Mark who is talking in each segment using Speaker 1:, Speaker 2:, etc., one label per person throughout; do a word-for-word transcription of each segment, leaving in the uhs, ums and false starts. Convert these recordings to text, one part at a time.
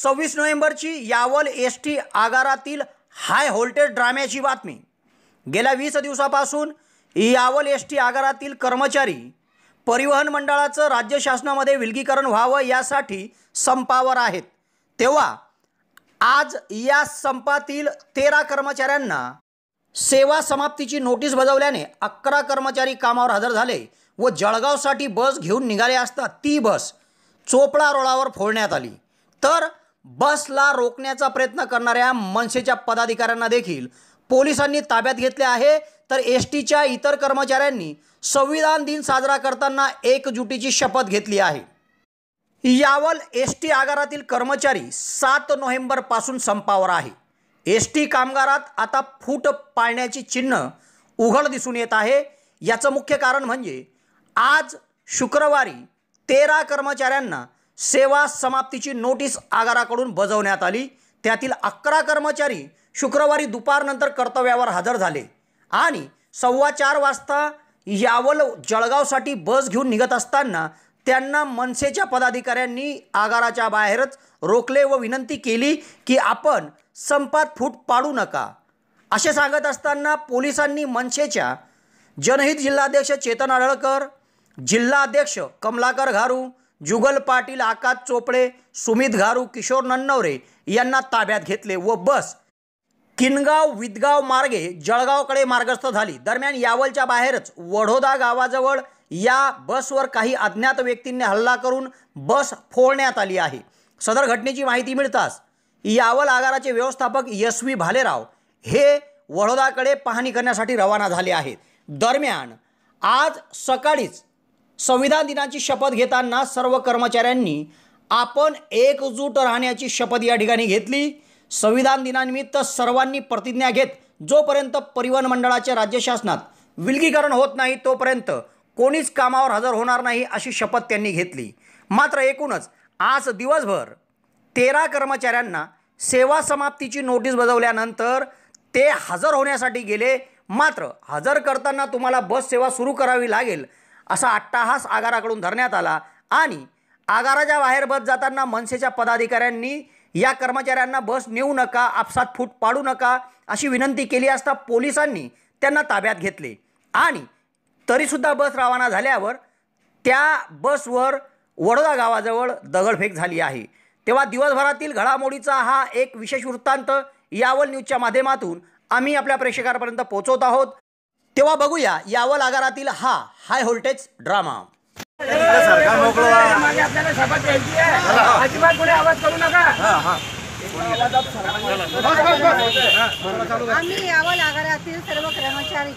Speaker 1: सव्वीस नोव्हेंबरची Yawal S T आगारातील हाय व्होल्टेज ड्राम्याची बातमी। गेल्या वीस दिवसापासून यावल एस टी आगारातील कर्मचारी परिवहन मंडळाचं राज्य शासनामध्ये विलगीकरण व्हावं यासाठी संपावर आहेत। तेव्हा आज या संपातील तेरा कर्मचाऱ्यांना सेवा समाप्तीची नोटीस बजावल्याने अकरा कर्मचारी कामावर हजर झाले व जळगावसाठी बस घेऊन निघाले असता ती बस चोपडा रोडावर फोडण्यात आली। तर बसला रोखण्याचा प्रयत्न करणाऱ्या मनसेच्या पदाधिकाऱ्यांना देखील पोलिसांनी ताब्यात घेतले आहे। तर एस टीच्या इतर कर्मचाऱ्यांनी संविधान दिन साजरा करताना एकजुटीची शपथ घेतली आहे। यावल एस टी आगारातील कर्मचारी सात नोव्हेंबर पासून संपावर आहे। एस टी कामगारात आता फूट पाळण्याची चिन्ह उघड दिसून येत आहे। याचं मुख्य कारण म्हणजे आज शुक्रवारी तेरा कर्मचाऱ्यांना सेवा समाप्तीची नोटीस आगाराकडून बजावण्यात आली। त्यातील अकरा कर्मचारी शुक्रवारी दुपारनंतर कर्तव्यावर हजर झाले आणि सव्वा चार वाजता यावल जळगावसाठी बस घेऊन निघत असताना त्यांना मनसेच्या पदाधिकाऱ्यांनी आगाराच्या बाहेरच रोखले व विनंती केली की आपण संपात फूट पाडू नका असे सांगत असताना पोलिसांनी मनसेच्या जनहित जिल्हाध्यक्ष चेतन आडळकर, जिल्हाध्यक्ष कमलाकर घारू, जुगल पाटील, आकाश चोपडे, सुमित घारू, किशोर नन्नवरे यांना ताब्यात घेतले व बस किनगाव विदगाव मार्गे जळगावकडे मार्गस्थ झाली। दरम्यान यावलच्या बाहेरच वडोदा गावाजवळ या बसवर काही अज्ञात व्यक्तींनी हल्ला करून बस फोडण्यात आली आहे। सदर घटनेची माहिती मिळताच यावल आगाराचे व्यवस्थापक एस व्ही भालेराव हे वडोदाकडे पाहणी करण्यासाठी रवाना झाले आहेत। दरम्यान आज सकाळीच संविधान दिनाची शपथ घेताना सर्व कर्मचाऱ्यांनी आपण एकजूट राहण्याची शपथ या ठिकाणी घेतली। संविधान दिनानिमित्त सर्वांनी प्रतिज्ञा घेत जोपर्यंत परिवहन मंडळाच्या राज्य शासनात विलगीकरण होत नाही तोपर्यंत कोणीच कामावर हजर होणार नाही अशी शपथ त्यांनी घेतली। मात्र एकूणच आज दिवसभर तेरा कर्मचाऱ्यांना सेवा समाप्तीची नोटीस बजावल्यानंतर ते हजर होण्यासाठी गेले। मात्र हजर करताना तुम्हाला बस सेवा सुरू करावी लागेल असा अट्टाहास आगाराकडून धरण्यात आला आणि आगाराच्या बाहेर बस जाताना मनसेच्या पदाधिकाऱ्यांनी या कर्मचाऱ्यांना बस नेऊ नका, आपसात फूट पाडू नका अशी विनंती केली असता पोलिसांनी त्यांना ताब्यात घेतले आणि तरीसुद्धा बस रवाना झाल्यावर त्या बसवर वडोदा गावाजवळ दगडफेक झाली आहे। तेव्हा दिवसभरातील घडामोडीचा हा एक विशेष वृत्तांत यावल न्यूजच्या माध्यमातून आम्ही आपल्या प्रेक्षकांपर्यंत पोहोचवत आहोत। तेव्हा बघूया यावल आगारातील हा हाय व्होल्टेज ड्रामा।
Speaker 2: आम्ही यावल आगारातील सर्व कर्मचारी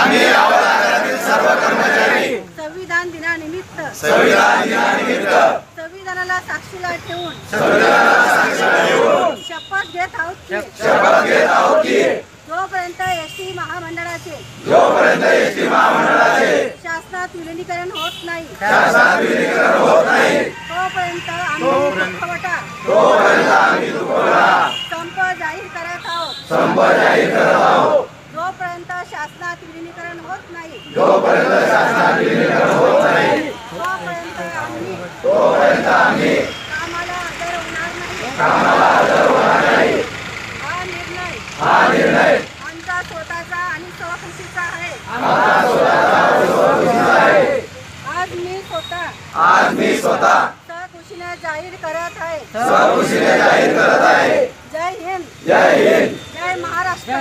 Speaker 2: संविधान दिनानिमित्त संविधानाला साक्षीला ठेवून शपथ घेत आहोत की जोपर्यंत एस टी महामंडळाचे शासनात विलीनीकरण होत नाही तोपर्यंत आम्ही संप जाहीर करत आहोत। जोपर्यंत शासनात विलीनीकरण होत नाही तोपर्यंत आम्ही कामाला हजर होणार नाही। हा निर्णय आमचा स्वतःचा आणि स्वखुशीचा आहे। आज मी स्वतः स्वखुशीने जाहीर करत आहे। जय हिंद, जय महाराष्ट्र।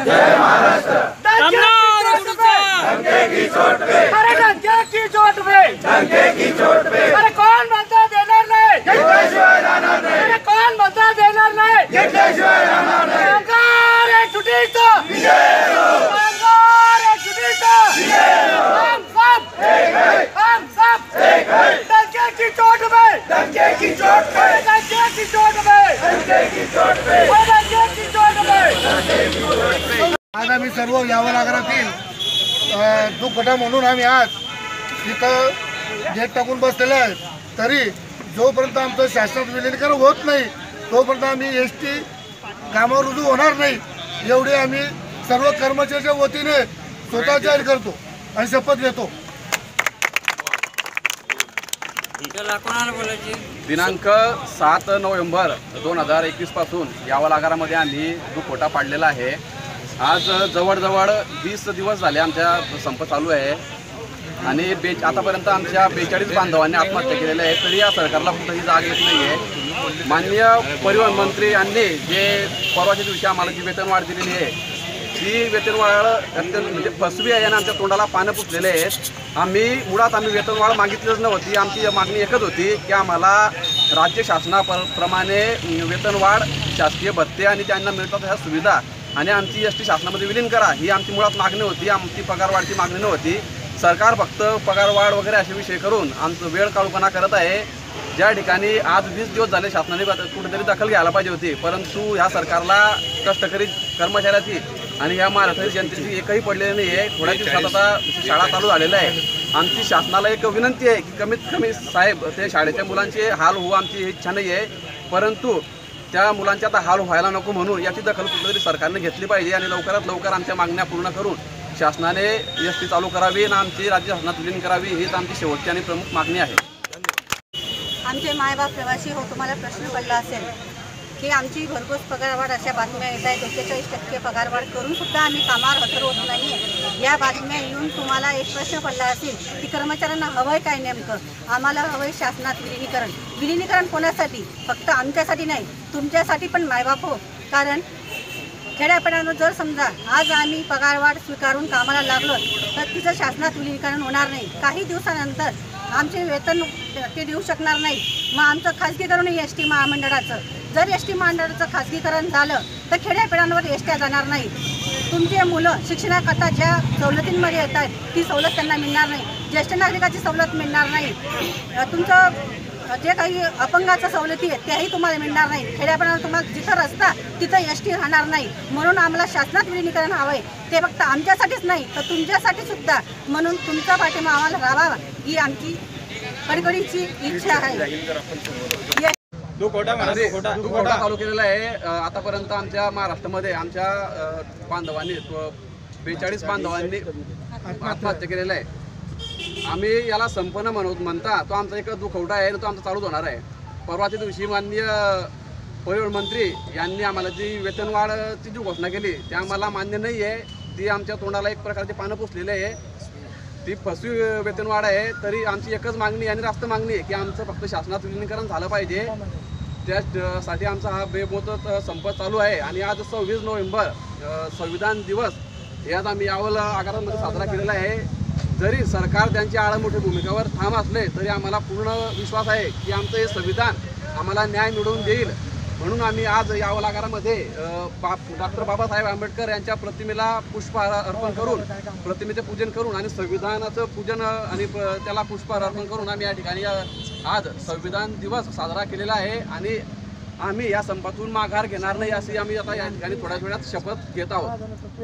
Speaker 3: डंके की चोट पे, अरे डंके की चोट पे, डंके की चोट पे, अरे कौन बंदा देणार नाही, घेतल्याशिवाय राहणार नाही, अरे कौन बंदा देणार नाही, घेतल्याशिवाय राहणार नाही। कामगार एकजुटीचा विजय हो, कामगार एकजुटीचा विजय हो, हम सब एक है, हम सब एक है। डंके की चोट पे, डंके की चोट पे, डंके की चोट पे, डंके की चोट पे, डंके की चोट पे।
Speaker 4: आज आम्ही सर्व यावल आगारातील दुःख घटना म्हणून आम्ही आज इथं गेट टाकून बसलेलो आहे। तरी जोपर्यंत आमचं शासनात विलीनीकरण होत नाही तोपर्यंत आम्ही एस टी कामावर रुजू होणार नाही एवढे आम्ही सर्व कर्मचाऱ्यांच्या वतीने स्वतः जाहीर करतो आणि शपथ घेतो।
Speaker 5: दिनांक सात नोव्हेंबर दोन हजार एकवीस पासून यावल आगारामध्ये आम्ही दुखोटा पाडलेला आहे। आज जवळजवळ वीस दिवस झाले आमच्या संप चालू आहे आणि बे आतापर्यंत आमच्या बेचाळीस बांधवांनी आत्महत्या केलेल्या आहे, तरी या सरकारला कुठंही जाग येत नाही आहे। माननीय परिवहन मंत्री यांनी जे परवाच्या दिवशी आम्हाला जी वेतनवाढ दिलेली आहे ती वेतनवाढ अत्यंत म्हणजे फसवी आहे आणि आमच्या तोंडाला पानं पुसलेले आहेत। आम्ही मुळात आम्ही वेतनवाढ मागितलीच नव्हती, आमची मागणी एकच होती की आम्हाला राज्य शासनाप्रमाणे वेतनवाढ, शासकीय भत्ते आणि त्यांना मिळतात ह्या सुविधा आणि आमची एस टी शासनामध्ये विलीन करा ही आमची मुळात मागणी होती। आमची पगारवाढची मागणी नव्हती। सरकार फक्त पगारवाढ वगैरे असे विषय करून आमचं वेळ काळूपणा करत आहे। ज्या ठिकाणी आज वीस दिवस झाले शासनाने कुठेतरी दखल घ्यायला पाहिजे होती, परंतु ह्या सरकारला कष्टकरी कर्मचाऱ्याची आणि या महाराष्ट्रातील जनतेची एकही पडलेली नाही आहे। थोड्या दिवसात आता शाळा चालू झालेल्या आहे। आमची शासनाला एक विनंती आहे की कमीत कमी साहेब ते शाळेच्या मुलांचे हाल होऊ आमची इच्छा नाही आहे, परंतु त्या मुलांचे आता हाल व्हायला नको म्हणून याची दखल कुठेतरी सरकारने घेतली पाहिजे आणि लवकरात लवकर आमच्या मागण्या पूर्ण करून शासनाने एस टी चालू करावी आणि आमची राज्य शासनात विलीन करावी हीच आमची शेवटची आणि प्रमुख मागणी आहे।
Speaker 2: आमचे मायबाप प्रवासी हो, तुम्हाला प्रश्न पडला असेल की आमची भरघोस पगारवाढ अशा बातम्या येत आहेत, एक्केचाळीस टक्के पगारवाढ करून सुद्धा आम्ही कामावर हजर होत नाही। या बातम्या येऊन तुम्हाला एक प्रश्न पडला असेल की कर्मचाऱ्यांना हवंय काय नेमकं? आम्हाला हवंय शासनात विलिनीकरण। विलिनीकरण कोणासाठी? फक्त आमच्यासाठी नाही, तुमच्यासाठी पण मायबाप हो। कारण खेड्यापाड्यानं जर समजा आज आम्ही पगारवाढ स्वीकारून कामाला लागलो तर तिचं शासनात विलिनीकरण होणार नाही। काही दिवसानंतर आमचे वेतन ते देऊ शकणार नाही, मग आमचं खाजगीकरण एस टी महामंडळाचं जर एस टी महामंडळाचं खाजगीकरण झालं तर खेड्यापाड्यांवर एस ट्या जाणार नाही। तुमचे मुलं शिक्षणाकरता ज्या सवलतींमध्ये येत आहेत ती सवलत त्यांना मिळणार नाही, ज्येष्ठ नागरिकाची सवलत मिळणार नाही, तुमचं जे काही अपंगाच्या सवलती आहेत त्याही तुम्हाला मिळणार नाही। खेड्यापाड्यावर तुम्हाला जिथं रस्ता तिथं एस टी राहणार नाही। म्हणून आम्हाला शासनात विलिनीकरण हवं आहे, ते फक्त आमच्यासाठीच नाही तर तुमच्यासाठी सुद्धा। म्हणून तुमचा पाठिंबा आम्हाला राहावा ही आमची कडकडीची इच्छा आहे।
Speaker 5: दुखोटा चालू केलेला आहे। आतापर्यंत आमच्या महाराष्ट्रामध्ये आमच्या बांधवांनी बेचाळीस बांधवांनी आत्महत्या केलेल्या आहे। आम्ही याला संपन्न म्हणत म्हणता तो आमचा एक दुखवटा आहे, तो आमचा चालूच होणार आहे। परवाच्या दिवशी माननीय परिवहन मंत्री यांनी आम्हाला जी वेतनवाढची जी घोषणा केली ती आम्हाला मान्य नाही आहे। ती आमच्या तोंडाला एक प्रकारचे पानं पुसलेले आहे, ती फसवी वेतनवाढ आहे। तरी आमची एकच मागणी आणि रास्त मागणी आहे की आमचं फक्त शासनात विलिनीकरण झालं पाहिजे। त्यासाठी आमचा हा बेमुदत संप चालू आहे आणि आज सव्वीस नोव्हेंबर संविधान दिवस यात आम्ही यावल आगारामध्ये साजरा केलेला आहे। जरी सरकार त्यांच्या आळमोठी भूमिकावर ठाम असले तरी आम्हाला पूर्ण विश्वास आहे की आमचं हे संविधान आम्हाला न्याय मिळवून देईल। म्हणून आम्ही आज यावल आगारामध्ये बा डॉक्टर बाबासाहेब आंबेडकर यांच्या प्रतिमेला पुष्प अर्पण करून प्रतिमेचे पूजन करून आणि संविधानाचं पूजन आणि त्याला पुष्पहार अर्पण करून आम्ही या ठिकाणी आज संविधान दिवस साजरा केलेला आहे आणि आम्ही या संपातून माघार घेणार नाही अशी आम्ही आता या ठिकाणी थोड्याच वेळात शपथ घेत आहोत।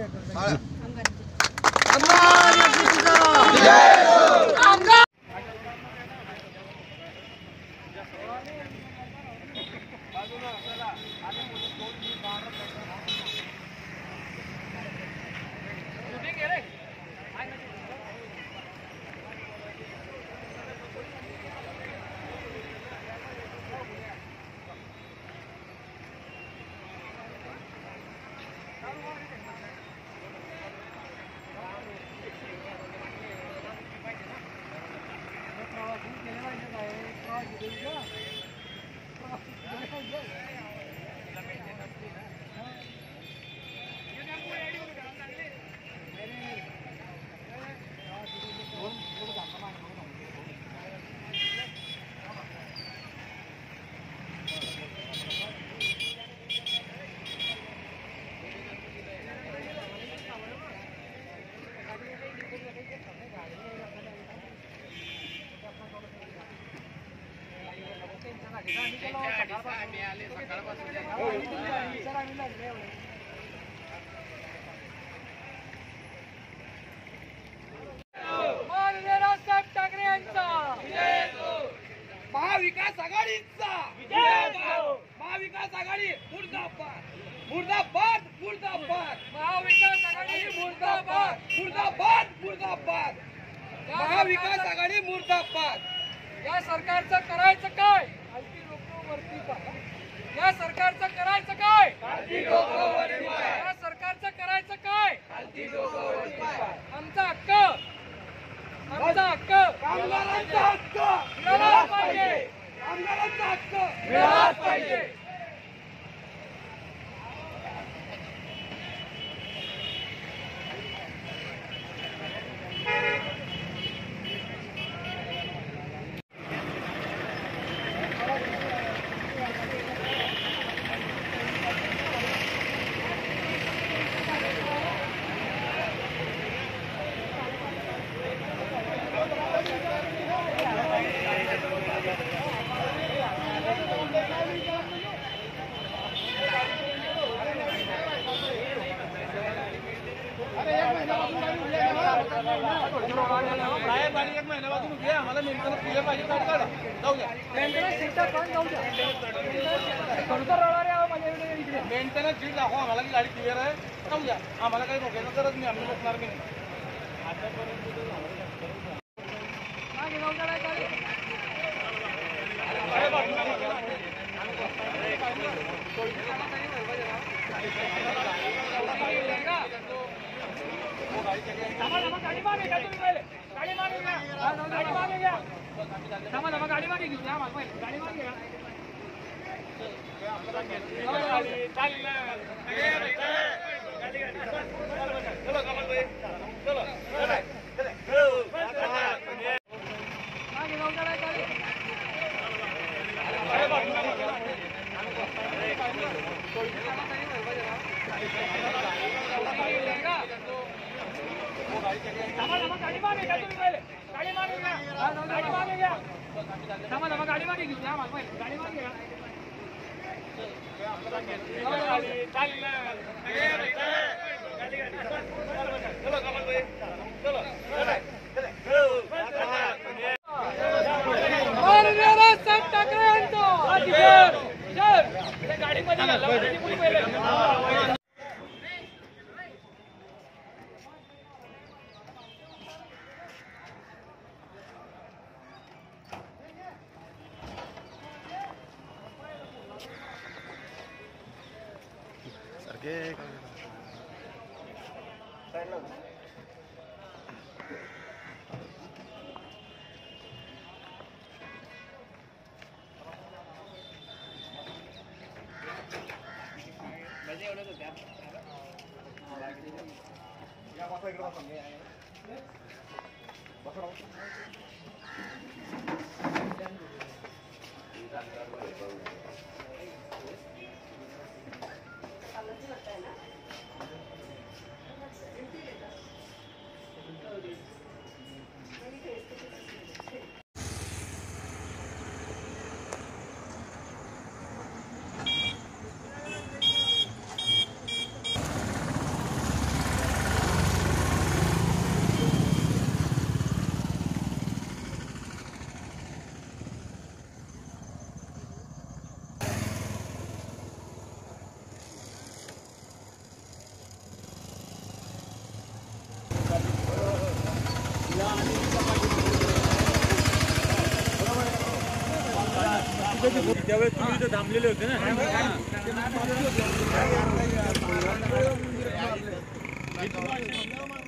Speaker 3: महाविकास आघाडीचा महाविकास आघाडी मुर्दाबाद मुर्दाबाद मुर्दाबाद महाविकास आघाडी मुर्दाबाद मुर्दाबाद मुर्दाबाद महाविकास आघाडी मुर्दाबाद या सरकारचं करायचं काय? खालती डोकं वरती पाय. या सरकारचं करायचं काय? खालती डोकं वरती पाय. या सरकारचं करायचं काय? खालती डोकं वरती पाय. आमचा हक्क आमचा हक्क कामगारांचा हक्क मिळाला पाहिजे. कामगारांचा हक्क मिळाला पाहिजे. आम्हाला मेंटेनन्स दिले पाहिजे. जाऊ द्या मेंटेनन्स सीट दाखवा आम्हाला की गाडी क्लिअर आहे. जाऊ द्या आम्हाला काही रोखायचं गरज नाही. आम्ही बसणार की नाही. गाडी मागे घ्या तुम्ही पहिले. गाडी मागे घ्या. गाडी मागे घ्या. थांबा थांबा गाडी मागे घेऊ. आम्हाला पहिले गाडी मागे घ्या. गाडी मागे घ्या तुम्ही पहिले. गाडी मागे घ्या. गाडी मागे घ्या. थांबा थांबा गाडी मागे घेऊ. आम्हाला पहिले गाडी मागे घ्या. गाडीमध्ये त्यावेळेस तुम्ही इथे थांबलेले होते ना.